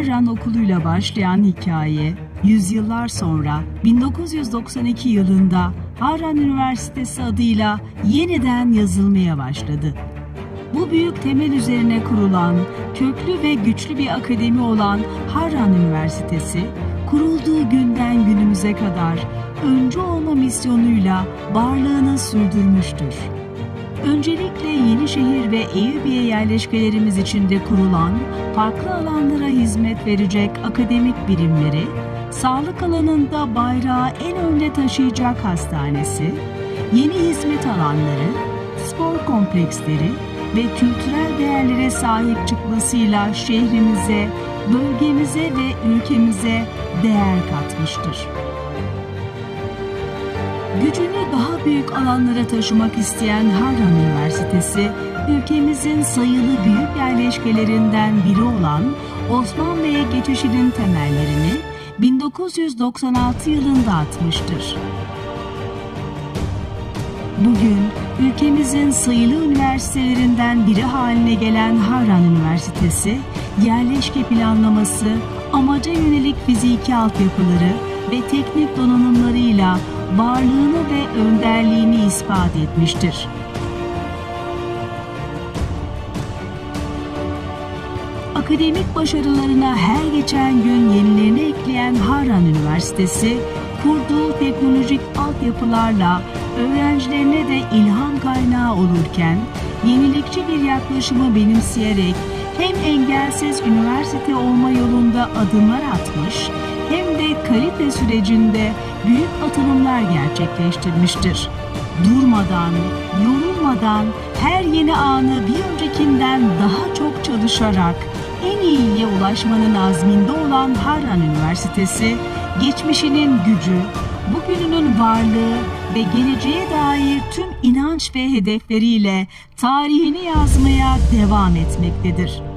Harran Okulu'yla başlayan hikaye, yüzyıllar sonra 1992 yılında Harran Üniversitesi adıyla yeniden yazılmaya başladı. Bu büyük temel üzerine kurulan, köklü ve güçlü bir akademi olan Harran Üniversitesi, kurulduğu günden günümüze kadar öncü olma misyonuyla varlığını sürdürmüştür. Öncelikle Yenişehir ve Eyüpiye yerleşkelerimiz içinde kurulan, farklı alanlara hizmet verecek akademik birimleri, sağlık alanında bayrağı en önde taşıyacak hastanesi, yeni hizmet alanları, spor kompleksleri ve kültürel değerlere sahip çıkmasıyla şehrimize, bölgemize ve ülkemize değer katmıştır. Gücünü daha büyük alanlara taşımak isteyen Harran Üniversitesi, ülkemizin sayılı büyük yerleşkelerinden biri olan Osmanlı'ya geçişinin temellerini 1996 yılında atmıştır. Bugün ülkemizin sayılı üniversitelerinden biri haline gelen Harran Üniversitesi, yerleşke planlaması, amaca yönelik fiziki altyapıları ve teknik donanımlarıyla varlığını ve önderliğini ispat etmiştir. Akademik başarılarına her geçen gün yenilerini ekleyen Harran Üniversitesi, kurduğu teknolojik altyapılarla öğrencilerine de ilham kaynağı olurken, yenilikçi bir yaklaşımı benimseyerek hem engelsiz üniversite olma yolunda adımlar atmış, hem de kalite sürecinde büyük atılımlar gerçekleştirmiştir. Durmadan, yorulmadan, her yeni anı bir öncekinden daha çok çalışarak en iyiye ulaşmanın azminde olan Harran Üniversitesi, geçmişinin gücü, bugününün varlığı ve geleceğe dair tüm inanç ve hedefleriyle tarihini yazmaya devam etmektedir.